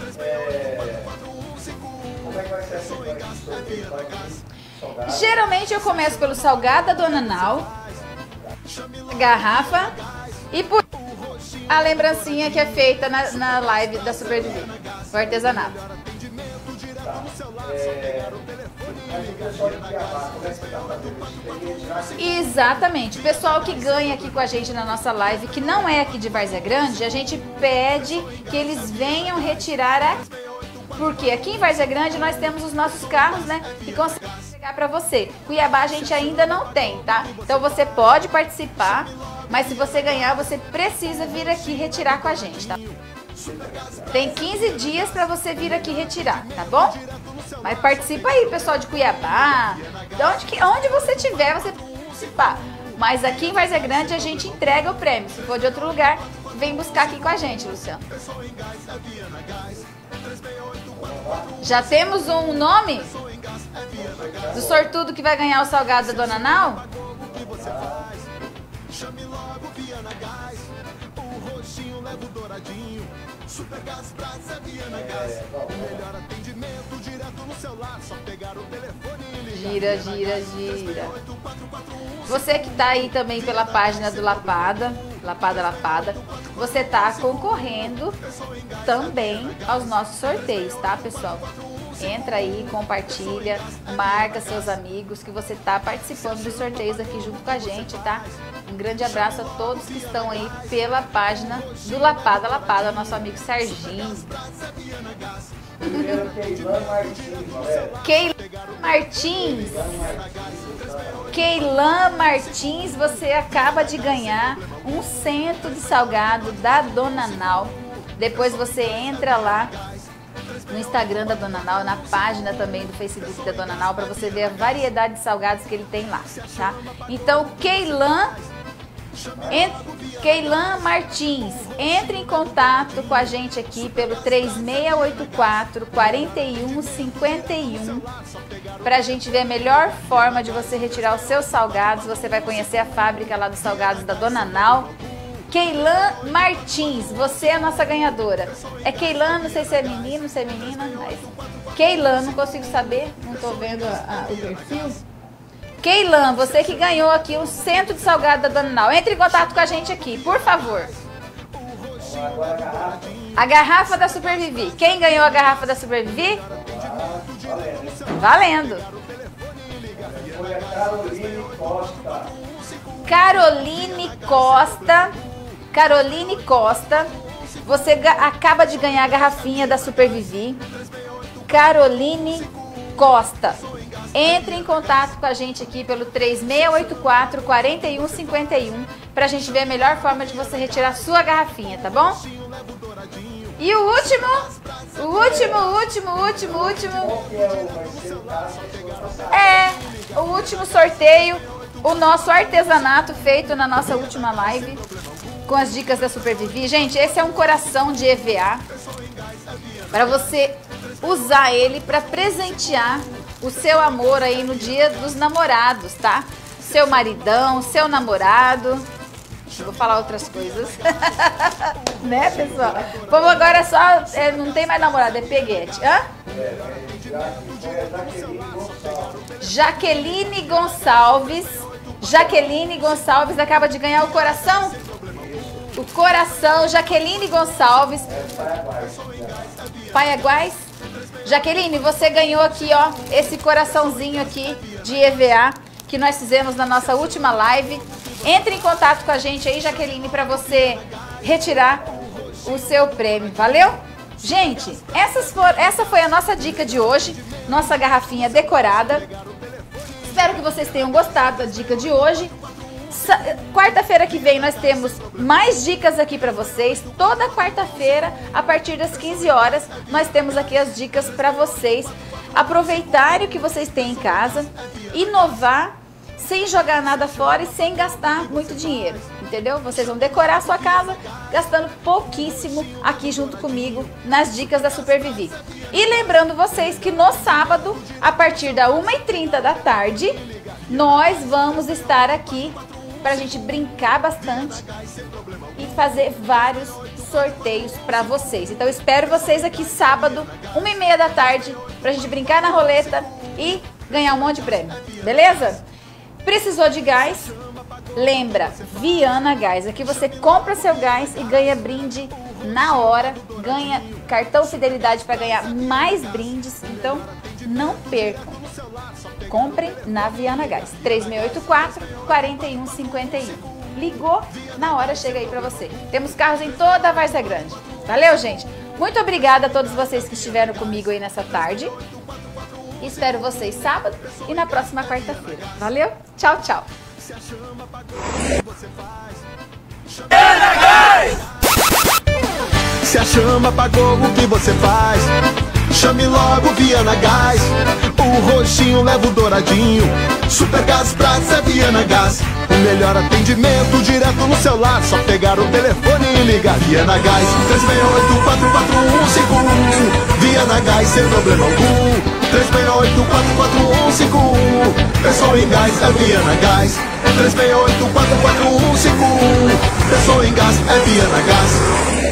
Como é que vai ser esse sorteio? Geralmente eu começo pelo salgado da Dona Nau, garrafa e por a lembrancinha que é feita na, na live da Super Vivi, o artesanato. Exatamente, o pessoal que ganha aqui com a gente na nossa live, que não é aqui de Várzea Grande, a gente pede que eles venham retirar aqui. Porque aqui em Várzea Grande nós temos os nossos carros, né, que conseguem chegar para você. Cuiabá a gente ainda não tem, tá? Então você pode participar, mas se você ganhar, você precisa vir aqui retirar com a gente, tá? Tem quinze dias para você vir aqui retirar, tá bom? Mas participa aí, pessoal de Cuiabá, de onde, que, onde você tiver, você pode participar. Mas aqui em Várzea Grande a gente entrega o prêmio. Se for de outro lugar, vem buscar aqui com a gente, Luciano. Já temos um nome do sortudo que vai ganhar o salgado da Dona Nau? Gira, gira, gira. Você que tá aí também pela página do Lapada, Lapada, Lapada, você tá concorrendo também aos nossos sorteios, tá, pessoal? Entra aí, compartilha, marca seus amigos que você tá participando dos sorteios aqui junto com a gente, tá? Um grande abraço a todos que estão aí pela página do Lapada, Lapada, nosso amigo Serginho. Keilan Martins. Keilan Martins, você acaba de ganhar um cento de salgado da Dona Nau. Depois você entra lá no Instagram da Dona Nau, na página também do Facebook da Dona Nau, para você ver a variedade de salgados que ele tem lá, tá? Então, Keilan Keilan Martins, entre em contato com a gente aqui pelo três seis oito quatro, quatro um cinco um para a gente ver a melhor forma de você retirar os seus salgados. Você vai conhecer a fábrica lá dos salgados da Dona Nau. Keilan Martins, você é a nossa ganhadora. É Keilan, não sei se é menino, se é menina, mas Keilan, não consigo saber, não tô vendo a, a, o perfil. Keilan, você que ganhou aqui o centro de salgado da Dona Nau. Entre em contato com a gente aqui, por favor. A garrafa da Super Vivi. Quem ganhou a garrafa da Super Vivi? Valendo. Foi a Caroline Costa. Caroline Costa. Caroline Costa. Você acaba de ganhar a garrafinha da Super Vivi. Caroline Costa. Entre em contato com a gente aqui pelo três seis oito quatro, quatro um cinco um para a gente ver a melhor forma de você retirar a sua garrafinha, tá bom? E o último, o último, o último, o último, o último, é o último sorteio, o nosso artesanato feito na nossa última live com as dicas da Super Vivi. Gente, esse é um coração de E V A para você usar ele para presentear o seu amor aí no dia dos namorados, tá? Seu maridão, seu namorado. Eu vou falar outras coisas. Né, pessoal? Vamos agora só... É, não tem mais namorado, é peguete. Hã? Jaqueline Gonçalves. Jaqueline Gonçalves acaba de ganhar o coração. O coração, Jaqueline Gonçalves. Paiaguás. Jaqueline, você ganhou aqui, ó, esse coraçãozinho aqui de E V A que nós fizemos na nossa última live. Entre em contato com a gente aí, Jaqueline, para você retirar o seu prêmio. Valeu? Gente, essas for, essa foi a nossa dica de hoje, nossa garrafinha decorada. Espero que vocês tenham gostado da dica de hoje. Quarta-feira que vem nós temos mais dicas aqui para vocês. Toda quarta-feira, a partir das quinze horas, nós temos aqui as dicas para vocês aproveitarem o que vocês têm em casa, inovar, sem jogar nada fora e sem gastar muito dinheiro, entendeu? Vocês vão decorar a sua casa gastando pouquíssimo aqui junto comigo nas dicas da Super Vivi. E lembrando vocês que no sábado, a partir da uma e trinta da tarde, nós vamos estar aqui pra gente brincar bastante e fazer vários sorteios pra vocês. Então espero vocês aqui sábado, uma e meia da tarde, pra gente brincar na roleta e ganhar um monte de prêmio, beleza? Precisou de gás? Lembra, Viana Gás. Aqui você compra seu gás e ganha brinde na hora, ganha cartão fidelidade para ganhar mais brindes. Então não percam. Comprem na Viana Gás. três seis oito quatro, quatro um cinco um. Ligou, na hora chega aí para você. Temos carros em toda a Várzea Grande. Valeu, gente? Muito obrigada a todos vocês que estiveram comigo aí nessa tarde. Espero vocês sábado e na próxima quarta-feira. Valeu? Tchau, tchau. Se a chama apagou, o que você faz? Chame logo Viana Gás. O roxinho leva o douradinho. Super Gás Brás é Viana Gás. O melhor atendimento direto no celular. Só pegar o telefone e ligar. Viana Gás, três seis oito, quatro quatro um cinco um. Viana Gás, sem problema algum. três seis oito, quatro quatro um cinco um. Pessoal em gás é Viana Gás. três seis oito, quatro quatro um cinco um. Pessoal em gás é Viana Gás.